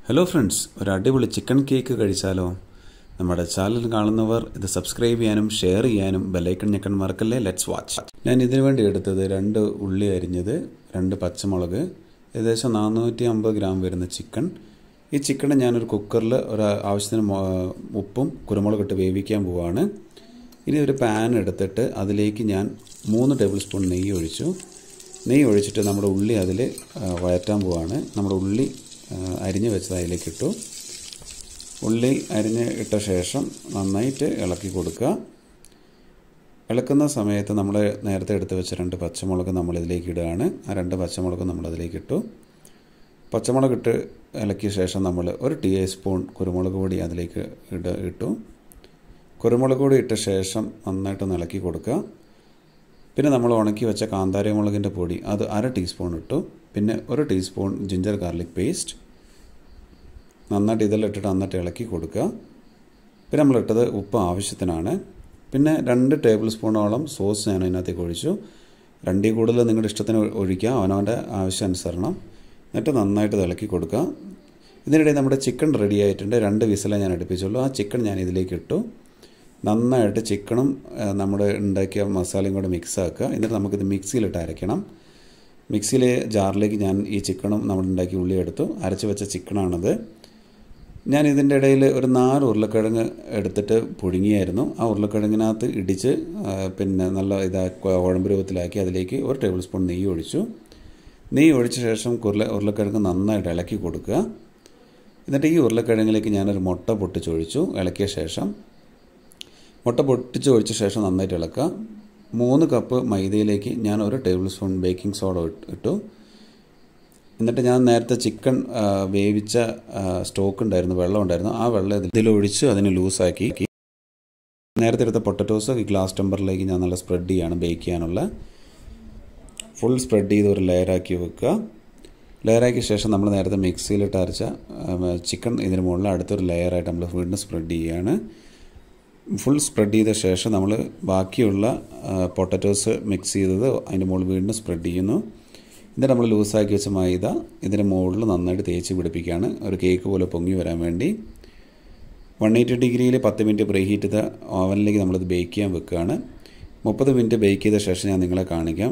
Hello friends, ഒരു അടിപൊളി chicken cake കഴിച്ചാലോ? നമ്മുടെ ചാനൽ കാണുന്നവർ ഇത് സബ്സ്ക്രൈബ് ചെയ്യാനും ഷെയർ ചെയ്യാനും ബെൽ ഐക്കൺ ഞെക്കാൻ മറക്കല്ലേ. Let's watch. ഞാൻ ഇതിനു വേണ്ടി എടുത്തത് 2 ഉള്ളി അരിഞ്ഞത്, 2 പച്ചമുളക്, ഏകദേശം 450 ഗ്രാം വരുന്ന ചിക്കൻ. ഈ ചിക്കൻ ഞാനൊരു കുക്കറിൽ ഒരു ആവശ്യത്തിന് ഉപ്പും കുരുമുളകും ഇട്ട് വേവിക്കാൻ പോവാണ്. ഇനി ഒരു പാൻ എടുത്തിട്ട് അതിലേക്ക് ഞാൻ 3 ടേബിൾ സ്പൂൺ നെയ്യ് ഒഴിച്ചു. നെയ്യ് ഒഴിച്ചിട്ട് നമ്മുടെ ഉള്ളി അതിൽ വഴറ്റാൻ പോവാണ്. നമ്മുടെ ഉള്ളി അരിഞ്ഞ് വെച്ചത് അതിലേക്ക് ഇട്ടു. ഉള്ളി അരിഞ്ഞ് ഇട്ട ശേഷം നന്നായിട്ട് ഇളക്കി കൊടുക്കുക. ഇളക്കുന്ന സമയത്ത് നമ്മൾ നേരത്തെ എടുത്ത് വെച്ച 2 പച്ചമുളക് നമ്മളിതിലേക്ക് ഇടുകയാണ്. ആ 2 പച്ചമുളക് നമ്മളതിലേക്ക് ഇട്ടു. പച്ചമുളക് ഇട്ട് ഇളക്കിയ ശേഷം നമ്മൾ 1 ടീസ്പൂൺ കുരുമുളക് പൊടി അതിലേക്ക് ഇട്ടു. കുരുമുളക് പൊടി ഇട്ട ശേഷം നന്നായിട്ടൊന്ന് ഇളക്കി കൊടുക്കുക. പിന്നെ നമ്മൾ ഉണക്കി വെച്ച കാന്താരി മുളകിൻ്റെ പൊടി അത് 1/2 ടീസ്പൂൺ ഇട്ടു. പിന്നെ 1 ടീസ്പൂൺ ജിഞ്ചർ ഗാർലിക് പേസ്റ്റ് നന്നായിട്ട് ഇതെല്ലാം ഇട്ടിട്ട് നന്നായിട്ട് ഇളക്കി കൊടുക്കുക. പിന്നെ നമ്മളിട്ടത് ഉപ്പ് ആവശ്യത്തിനാണ്. പിന്നെ 2 ടേബിൾ സ്പൂണോളം സോസ് ഞാൻ അതിനകത്തേക്ക് ഒഴിച്ചു. 2 കൂടുതൽ നിങ്ങളുടെ ഇഷ്ടത്തിന് ഒഴിക്കുക, അവനവൻ്റെ ആവശ്യാനുസരണം. എന്നിട്ട് നന്നായിട്ട് ഇളക്കി കൊടുക്കുക. ഇതിനിടെ നമ്മുടെ ചിക്കൻ റെഡി ആയിട്ടുണ്ട്. 2 വിസിലേ ഞാൻ അടുപ്പിച്ചുള്ളൂ. ആ ചിക്കൻ ഞാൻ ഇതിലേക്ക് ഇട്ടു. നന്നായിട്ട് ചിക്കനും നമ്മുടെ ഉണ്ടാക്കിയ മസാലയും കൂടെ മിക്സ് ആക്കുക. എന്നിട്ട് നമുക്കിത് മിക്സിയിലിട്ട് അരയ്ക്കണം. മിക്സിയിലെ ജാറിലേക്ക് ഞാൻ ഈ ചിക്കനും നമ്മൾ ഉണ്ടാക്കിയ ഉള്ളി എടുത്തു. അരച്ച് വെച്ച ചിക്കനാണത്. ഞാൻ ഇതിൻ്റെ ഇടയിൽ ഒരു 4 ഉരുളക്കിഴങ്ങ് എടുത്തിട്ട് പുഴുങ്ങിയായിരുന്നു. ആ ഉരുളക്കിഴങ്ങിനകത്ത് ഇടിച്ച് പിന്നെ നല്ല കുഴമ്പ് രൂപത്തിലാക്കി അതിലേക്ക് 1 ടേബിൾ സ്പൂൺ നെയ്യ് ഒഴിച്ചു. നെയ്യ് ഒഴിച്ച ശേഷം ഉരുളക്കിഴങ്ങ് നന്നായിട്ട് ഇളക്കി കൊടുക്കുക. എന്നിട്ട് ഈ ഉരുളക്കിഴങ്ങിലേക്ക് ഞാനൊരു മുട്ട പൊട്ടിച്ചൊഴിച്ചു. ഇളക്കിയ ശേഷം മുട്ട പൊട്ടിച്ചൊഴിച്ച ശേഷം നന്നായിട്ട് ഇളക്കുക. 3 കപ്പ് മൈദയിലേക്ക് ഞാൻ 1 ടേബിൾ സ്പൂൺ ബേക്കിംഗ് സോഡ ഇട്ടു. എന്നിട്ട് ഞാൻ നേരത്തെ ചിക്കൻ വേവിച്ച സ്റ്റോക്ക് ഉണ്ടായിരുന്നു, വെള്ളം ഉണ്ടായിരുന്നു. ആ വെള്ളം ഇതിലൊഴിച്ച് അതിനെ ലൂസാക്കി നേരത്തെ എടുത്ത പൊട്ടറ്റോസ് ഈ ഗ്ലാസ് ടെമ്പറിലേക്ക് ഞാൻ നല്ല സ്പ്രെഡ് ചെയ്യാണ് ബേക്ക് ചെയ്യാനുള്ള. ഫുൾ സ്പ്രെഡ് ചെയ്ത് ഒരു ലെയറാക്കി വെക്കുക. ലെയറാക്കിയ ശേഷം നമ്മൾ നേരത്തെ മിക്സിയിലിട്ട് അരച്ച ചിക്കൻ ഇതിന് മുകളിൽ അടുത്തൊരു ലെയറായിട്ട് നമ്മൾ വീണ്ടും സ്പ്രെഡ് ചെയ്യുകയാണ്. ഫുൾ സ്പ്രെഡ് ചെയ്ത ശേഷം നമ്മൾ ബാക്കിയുള്ള പൊട്ടറ്റോസ് മിക്സ് ചെയ്തത് അതിൻ്റെ മുകളിൽ വീണ്ടും സ്പ്രെഡ് ചെയ്യുന്നു. എന്നിട്ട് നമ്മൾ ലൂസാക്കി വെച്ച മൈദ ഇതിൻ്റെ മുകളിൽ നന്നായിട്ട് തേച്ച് പിടിപ്പിക്കുകയാണ്, ഒരു കേക്ക് പോലെ പൊങ്ങി വരാൻ വേണ്ടി. 180 ഡിഗ്രിയിൽ 10 മിനിറ്റ് പ്രീ ഹീറ്റ് ചെയ്ത ഓവനിലേക്ക് നമ്മളിത് ബേക്ക് ചെയ്യാൻ വെക്കുകയാണ്. 30 മിനിറ്റ് ബേക്ക് ചെയ്ത ശേഷം ഞാൻ നിങ്ങളെ കാണിക്കാം.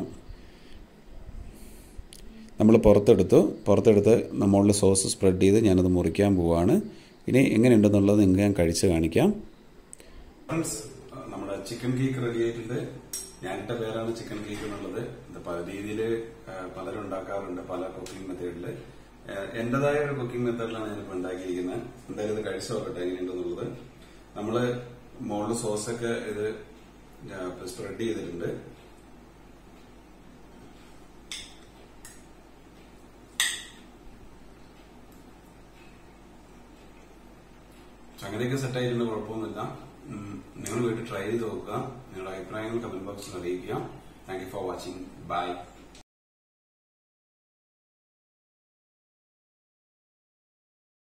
നമ്മൾ പുറത്തെടുത്ത് നമ്മളുടെ സോസ് സ്പ്രെഡ് ചെയ്ത് ഞാനത് മുറിക്കാൻ പോവുകയാണ്. ഇനി എങ്ങനെയുണ്ടെന്നുള്ളത് നിങ്ങൾക്ക് ഞാൻ കഴിച്ച് കാണിക്കാം. ഫ്രണ്ട്സ്, നമ്മുടെ ചിക്കൻ കേക്ക് റെഡി ആയിട്ടുണ്ട്. ഞാനിട്ട പേരാണ് ചിക്കൻ കേക്ക് എന്നുള്ളത്. ഇത് പല രീതിയിൽ പലരും ഉണ്ടാക്കാറുണ്ട്, പല കുക്കിംഗ് മെത്തേഡിൽ. എന്റേതായ ഒരു കുക്കിംഗ് മെത്തേഡിലാണ് ഞാനിപ്പോൾ ഉണ്ടാക്കിയിരിക്കുന്നത്. എന്തായാലും ഇത് കഴിച്ചു നോക്കട്ടെ എങ്ങനെയുണ്ടെന്നുള്ളത്. നമ്മള് മുകളിൽ സോസൊക്കെ ഇത് സ്പ്രെഡ് ചെയ്തിട്ടുണ്ട്. അങ്ങനെയൊക്കെ സെറ്റ് ആയിട്ടുണ്ട്, കുഴപ്പമൊന്നുമില്ല. നിങ്ങൾ വീട്ടിൽ ട്രൈ ചെയ്ത് നോക്കുക. നിങ്ങളുടെ അഭിപ്രായങ്ങൾ കമന്റ് ബോക്സിൽ അറിയിക്കുക. Thank you for watching. By.